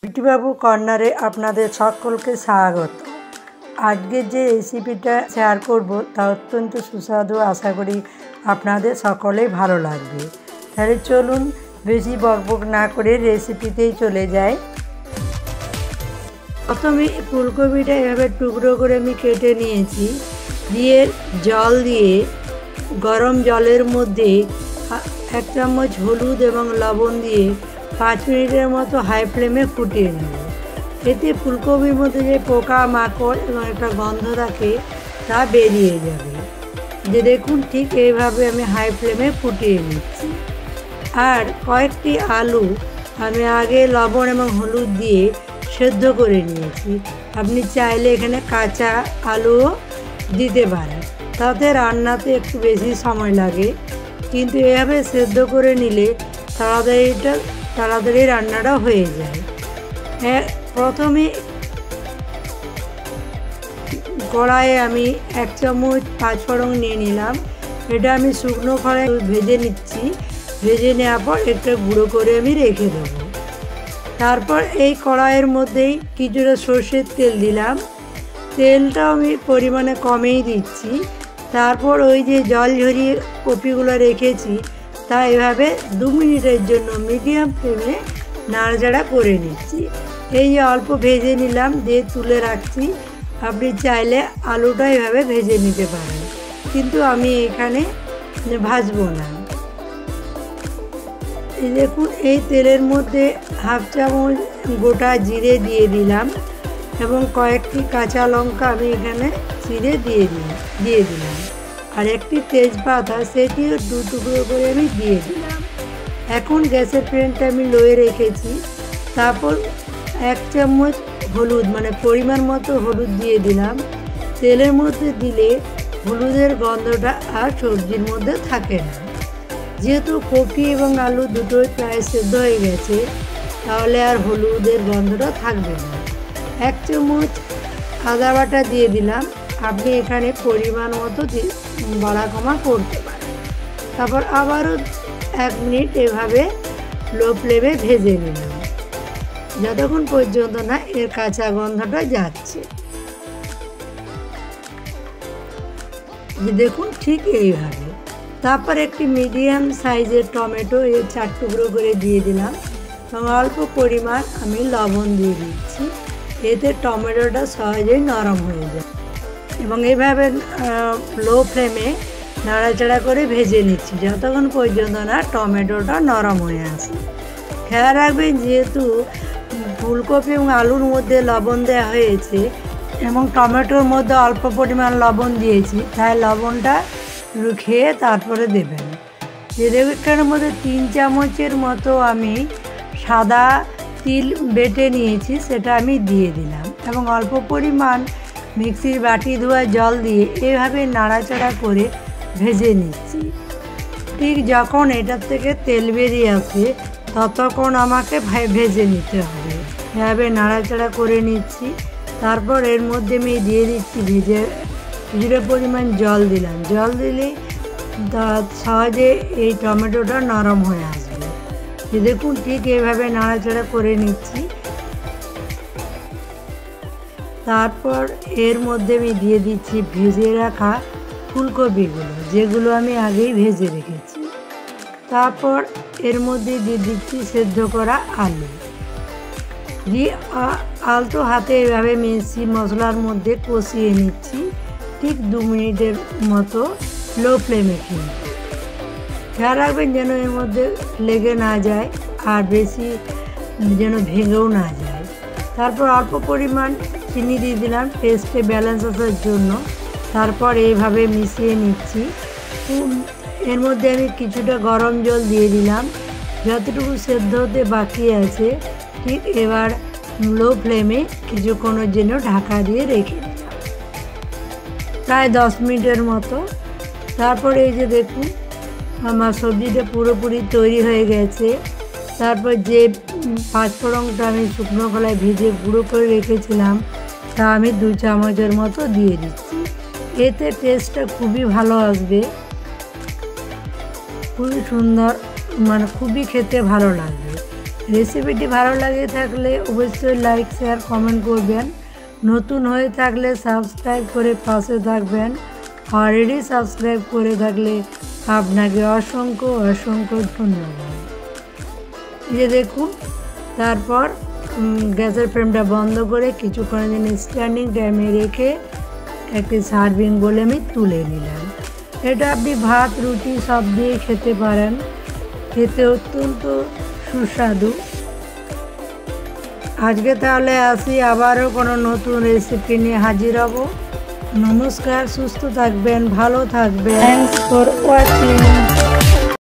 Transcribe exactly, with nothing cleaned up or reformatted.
বিউটিবাবু কর্নারে আপনাদের সকলকে স্বাগত। আজকে যে রেসিপিটা শেয়ার করব তা অত্যন্ত সুস্বাদু, আশা করি আপনাদের সকলেই ভালো লাগবে। তাহলে চলুন বেশি বকবক না করে রেসিপিতেই চলে যাই। প্রথমে ফুলকপিটা এভাবে টুকরো করে আমি কেটে নিয়েছি, দিয়ে জল দিয়ে গরম জলের মধ্যে এক চামচ হলুদ এবং লবণ দিয়ে পাঁচ মিনিটের মতো হাই ফ্লেমে ফুটিয়ে নেব। এতে ফুলকপির মধ্যে যে পোকা মাকড় এবং একটা গন্ধ থাকে তা বেরিয়ে যাবে। যে দেখুন ঠিক এইভাবে আমি হাই ফ্লেমে ফুটিয়ে নিচ্ছি। আর কয়েকটি আলু আমি আগে লবণ এবং হলুদ দিয়ে সেদ্ধ করে নিয়েছি। আপনি চাইলে এখানে কাঁচা আলুও দিতে পারেন, তাতে রান্নাতে একটু বেশি সময় লাগে, কিন্তু এভাবে সেদ্ধ করে নিলে তাড়াতাড়িটা তাড়াতাড়ি রান্নাটা হয়ে যায়। হ্যাঁ, প্রথমে কড়াইয়ে আমি এক চামচ পাঁচফোড়ন নিয়ে নিলাম। এটা আমি শুকনো খড়ায় ভেজে নিচ্ছি। ভেজে নেওয়ার পর একটা গুঁড়ো করে আমি রেখে দেবো। তারপর এই কড়াইয়ের মধ্যেই কিছুটা সর্ষের তেল দিলাম। তেলটাও আমি পরিমাণে কমেই দিচ্ছি। তারপর ওই যে জল ঝরিয়ে কপিগুলো রেখেছি তা এভাবে দু মিনিটের জন্য মিডিয়াম ফ্লেমে নাড়াচাড়া করে নিচ্ছি। এই যে অল্প ভেজে নিলাম, দিয়ে তুলে রাখছি। আপনি চাইলে আলুটা এভাবে ভেজে নিতে পারেন, কিন্তু আমি এখানে ভাজবো না। এই দেখুন, এই তেলের মধ্যে হাফ চামচ গোটা জিরে দিয়ে দিলাম এবং কয়েকটি কাঁচা লঙ্কা আমি এখানে চিড়ে দিয়ে দিই দিয়ে দিলাম আর একটি তেজপাতা, সেটিও দু টুকরো করে আমি দিয়ে দিলাম। এখন গ্যাসের ফ্লেমটা আমি লোয়ে রেখেছি। তারপর এক চামচ হলুদ, মানে পরিমাণ মতো হলুদ দিয়ে দিলাম। তেলের মধ্যে দিলে হলুদের গন্ধটা আর সবজির মধ্যে থাকে না। যেহেতু কপি এবং আলু দুটোই প্রায় সেদ্ধ হয়ে গেছে, তাহলে আর হলুদের গন্ধটা থাকবে না। এক চামচ আদা বাটা দিয়ে দিলাম। আপনি এখানে পরিমাণ মতো বাড়া কমা করতে পারেন। তারপর আবারও এক মিনিট এভাবে লো ফ্লেমে ভেজে নিলাম, যতক্ষণ পর্যন্ত না এর কাঁচা গন্ধটা যাচ্ছে। দেখুন ঠিক এইভাবে। তারপর একটি মিডিয়াম সাইজের টমেটো এর চার টুকরো করে দিয়ে দিলাম এবং অল্প পরিমাণ আমি লবণ দিয়ে দিচ্ছি। এতে টমেটোটা সহজেই নরম হয়ে যায় এবং এইভাবে লো ফ্লেমে নাড়াচাড়া করে ভেজে নিচ্ছি যতক্ষণ পর্যন্ত না টমেটোটা নরম হয়ে আসে। খেয়াল রাখবেন, যেহেতু ফুলকপি এবং আলুর মধ্যে লবণ দেওয়া হয়েছে এবং টমেটোর মধ্যে অল্প পরিমাণ লবণ দিয়েছি, তাই লবণটা খেয়ে তারপরে দেবেন। এখানের মধ্যে তিন চামচের মতো আমি সাদা তিল বেটে নিয়েছি, সেটা আমি দিয়ে দিলাম এবং অল্প পরিমাণ মিক্সির বাটি ধোয়া জল দিয়ে এভাবে নাড়াচাড়া করে ভেজে নিচ্ছি। ঠিক যখন এটার থেকে তেল বেরিয়ে আসে ততক্ষণ আমাকে ভেজে নিতে হবে। এভাবে নাড়াচাড়া করে নিচ্ছি। তারপর এর মধ্যে আমি দিয়ে দিচ্ছি ভেজে কিছুটা পরিমাণ জল দিলাম। জল দিলে সহজে এই টমেটোটা নরম হয়ে আসবে। দেখুন ঠিক এইভাবে নাড়াচাড়া করে নিচ্ছি। তারপর এর মধ্যে আমি দিয়ে দিচ্ছি ভেজে রাখা ফুলকপিগুলো, যেগুলো আমি আগেই ভেজে রেখেছি। তারপর এর মধ্যে দিয়ে দিচ্ছি সেদ্ধ করা আলু। দিয়ে আলতো হাতে এভাবে মিশি মশলার মধ্যে কষিয়ে নিচ্ছি ঠিক দু মিনিটের মতো লো ফ্লেমে। কিন্তু খেয়াল রাখবেন যেন এর মধ্যে লেগে না যায় আর বেশি যেন ভেঙেও না যায়। তারপর অল্প পরিমাণ চিনি দিয়ে দিলাম টেস্টে ব্যালেন্স আসার জন্য। তারপর এইভাবে মিশিয়ে নিচ্ছি। এর মধ্যে আমি কিছুটা গরম জল দিয়ে দিলাম, যতটুকু সেদ্ধ হতে বাকি আছে। ঠিক এবার লো ফ্লেমে কিছুক্ষণের জন্য ঢাকা দিয়ে রেখে দিলাম, প্রায় দশ মিনিটের মতো। তারপরে এই যে দেখুন আমার সবজিটা পুরোপুরি তৈরি হয়ে গেছে। তারপর যে পাঁচফোড়নটা আমি শুকনো খোলায় ভেজে গুঁড়ো করে রেখেছিলাম তা আমি দু চামচের মতো দিয়ে দিচ্ছি। এতে টেস্টটা খুবই ভালো আসবে, খুবই সুন্দর, মানে খুবই খেতে ভালো লাগবে। রেসিপিটি ভালো লাগে থাকলে অবশ্যই লাইক শেয়ার কমেন্ট করবেন। নতুন হয়ে থাকলে সাবস্ক্রাইব করে পাশে থাকবেন। অলরেডি সাবস্ক্রাইব করে থাকলে আপনাকে অসংখ্য অসংখ্য ধন্যবাদ। এই যে দেখুন, তারপর গ্যাসের ফ্লেমটা বন্ধ করে কিছুক্ষণের জন্য স্ট্যান্ডিং টাইমে রেখে একটি সার্ভিং বলে আমি তুলে নিলাম। এটা আপনি ভাত রুটি সব দিয়ে খেতে পারেন, খেতে অত্যন্ত সুস্বাদু। আজকে তাহলে আসি, আবারও কোনো নতুন রেসিপি নিয়ে হাজির হব। নমস্কার, সুস্থ থাকবেন, ভালো থাকবেন। Thanks for watching.